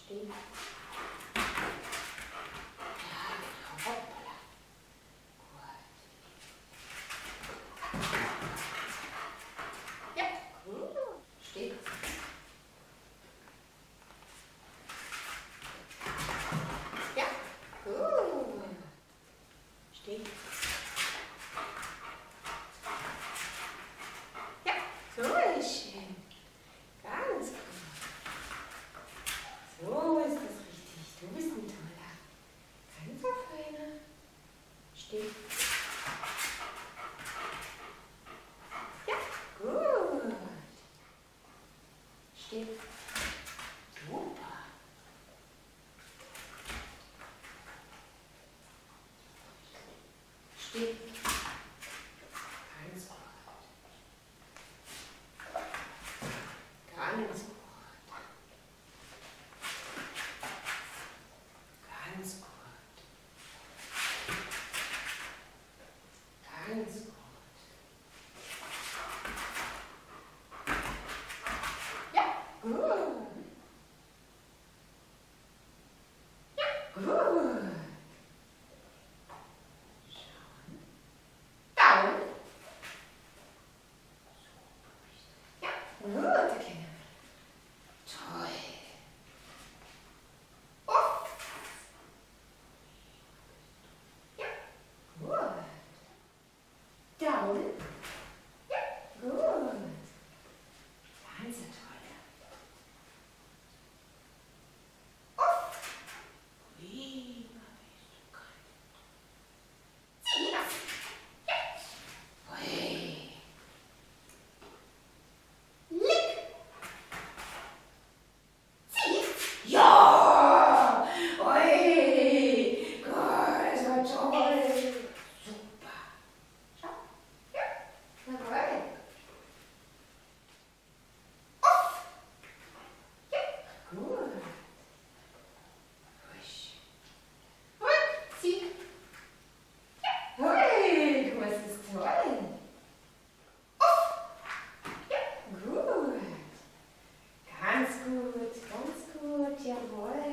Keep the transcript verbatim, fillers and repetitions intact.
Stehen. Ja, genau. Hoppala. Gut. Ja, gut. Stehen. Ja, gut. Stehen. Ja, so schön. Ganz gut. So ist das richtig. Du bist ein toller. Ganz so feiner. Stehen. Ja, gut. Stehen. Super. Stehen. Ganz gut. Ganz gut. Ganz gut. Ganz gut. Ja, gut. Ja, gut. Schauen. Daumen. Ja, gut, Kinder. Toll. Uff. Ja, gut. Daumen. Ja, gut. Ganz so toll. Uff. Lieber bist du kalt. Zieh das. Ja. Ui. Lick. Zieh. Ja. Ui. Gut, so toll. Super. Schau. Ja. Na gut. Uff. Ja. Gut. Husch. Und zieh. Ja. Hui, du bist es toll. Uff. Ja. Gut. Ganz gut, ganz gut, jawohl.